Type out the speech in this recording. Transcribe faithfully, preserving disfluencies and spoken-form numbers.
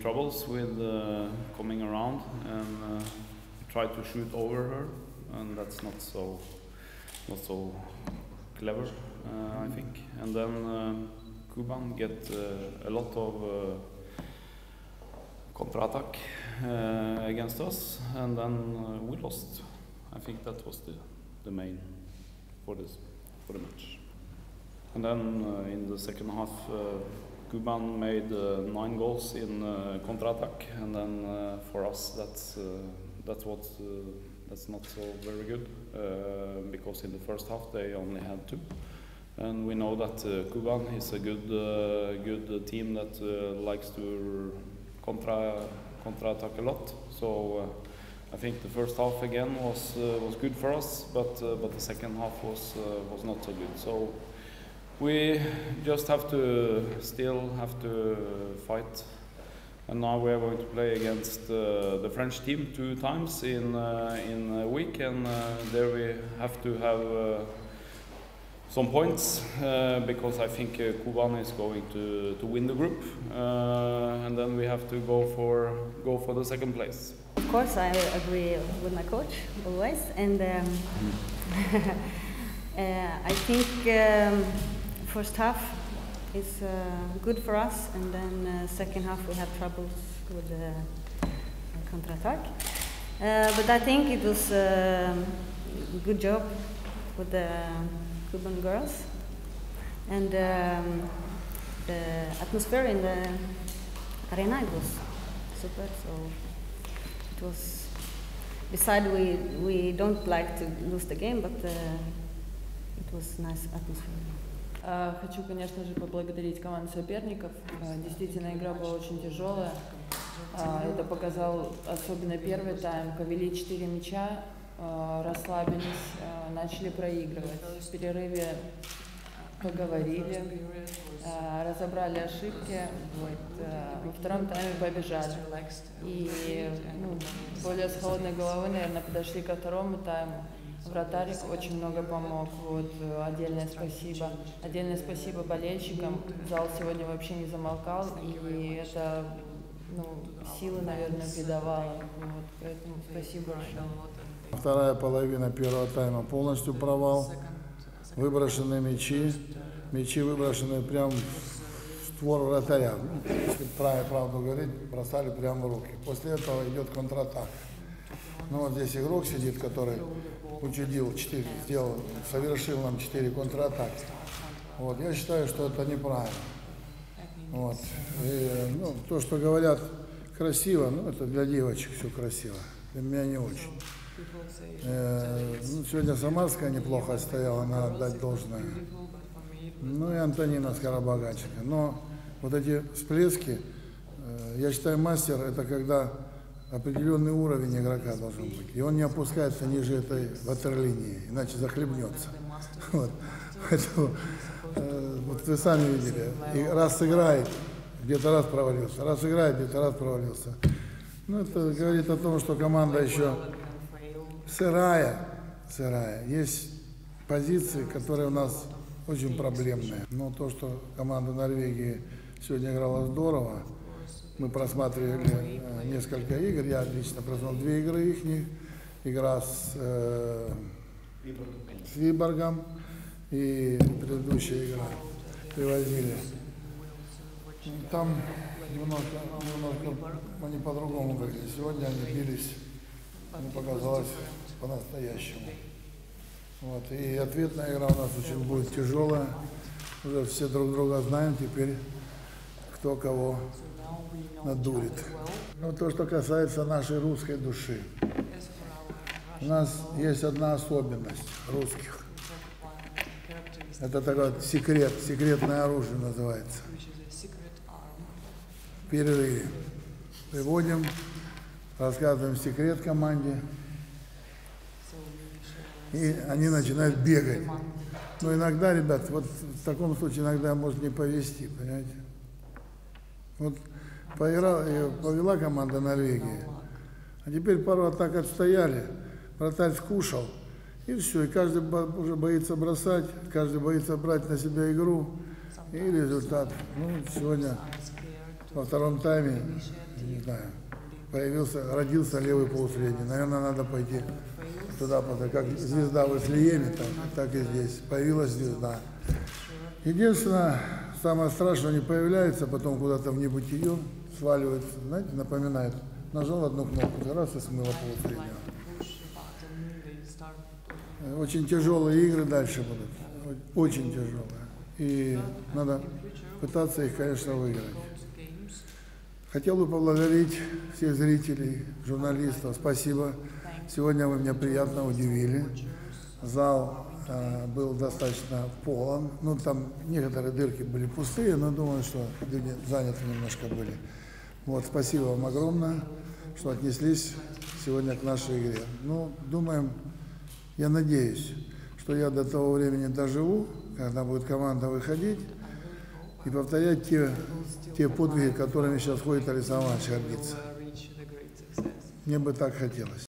Troubles with uh, coming around and uh, try to shoot over her, and that's not so not so clever, uh, I think. And then uh, Kuban get uh, a lot of uh, counter-attack uh, against us, and then uh, we lost. I think that was the the main for this for the match. And then uh, in the second half, uh, Kuban made uh, nine goals in uh, counter-attack, and then uh, for us that's uh, that's what uh, that's not so very good, uh, because in the first half they only had two, and we know that uh, Kuban is a good uh, good team that uh, likes to contra counter-attack a lot. So uh, I think the first half again was uh, was good for us, but uh, but the second half was uh, was not so good. So we just have to still have to fight, and now we are going to play against uh, the French team two times in uh, in a week, and uh, there we have to have uh, some points, uh, because I think uh, Kuban is going to to win the group, uh, and then we have to go for go for the second place. Of course, I agree with my coach always, and um, uh, I think. Um, First half is uh, good for us, and then uh, second half we have troubles with the uh, counter-attack. Uh, but I think it was a good job with the Cuban girls, and um, the atmosphere in the arena, it was super. So it was. Besides, we we don't like to lose the game, but uh, it was nice atmosphere. Хочу, конечно же, поблагодарить команду соперников. Действительно, игра была очень тяжелая. Это показал особенно первый тайм. Повели четыре мяча, расслабились, начали проигрывать. В перерыве поговорили, разобрали ошибки. Вот. Во втором тайме побежали. И ну, более с холодной головой, наверное, подошли ко второму тайму. Вратарь очень много помог, вот, отдельное спасибо. Отдельное спасибо болельщикам. Зал сегодня вообще не замолкал, и это ну, силы, наверное, придавало. Вот, поэтому спасибо большое. Вторая половина первого тайма полностью провал. Выброшенные мячи. Мячи выброшены прямо в створ вратаря. Если правду говорить, бросали прямо в руки. После этого идет контратака. Ну вот здесь игрок сидит, который учудил четыре, сделал, совершил нам четыре контратаки. Вот, я считаю, что это неправильно. Вот. И, ну, то, что говорят красиво, ну, это для девочек все красиво. Для меня не очень. Э, ну, сегодня Самарская неплохо стояла, надо отдать должное. Ну и Антонина Скоробогатчика. Но вот эти всплески, э, я считаю, мастер — это когда определенный уровень игрока должен быть. И он не опускается ниже этой ватерлинии, иначе захлебнется. Вот. Поэтому, э, вот вы сами видели, и раз сыграет, где-то раз провалился, раз играет, где-то раз провалился. Ну, это говорит о том, что команда еще сырая, сырая. Есть позиции, которые у нас очень проблемные. Но то, что команда Норвегии сегодня играла здорово, мы просматривали э, несколько игр, я лично просмотрел две игры их, игра с, э, с Виборгом и предыдущая игра привозили. Там немножко, немножко они по-другому выглядели. Сегодня они бились, мне показалось, по-настоящему. Вот. И ответная игра у нас очень будет тяжелая. Уже все друг друга знаем теперь, кто кого надурит. Но то, что касается нашей русской души. У нас есть одна особенность русских. Это такой секрет, секретное оружие называется. В перерыве приводим, рассказываем секрет команде, и они начинают бегать. Но иногда, ребят, вот в таком случае иногда может не повезти, понимаете? Вот поиграл, повела команда Норвегии, а теперь пару атак отстояли, вратарь скушал, и все, и каждый уже боится бросать, каждый боится брать на себя игру, и результат. Ну, сегодня во втором тайме не знаю, появился, родился левый полусредний. Наверное, надо пойти туда, как звезда в Вифлееме, так, так и здесь. Появилась звезда. Единственное, самое страшное, не появляется, потом куда-то в небытие сваливается, знаете, напоминает. Нажал одну кнопку, раз и смыло полусреднего. Очень тяжелые игры дальше будут, очень тяжелые. И надо пытаться их, конечно, выиграть. Хотел бы поблагодарить всех зрителей, журналистов. Спасибо. Сегодня вы меня приятно удивили. Зал э, был достаточно полон. Ну, там некоторые дырки были пустые, но думаю, что люди заняты немножко были. Вот, спасибо вам огромное, что отнеслись сегодня к нашей игре. Ну, думаем, я надеюсь, что я до того времени доживу, когда будет команда выходить, и повторять те, те подвиги, которыми сейчас ходит Александр Иванович гордится. Мне бы так хотелось.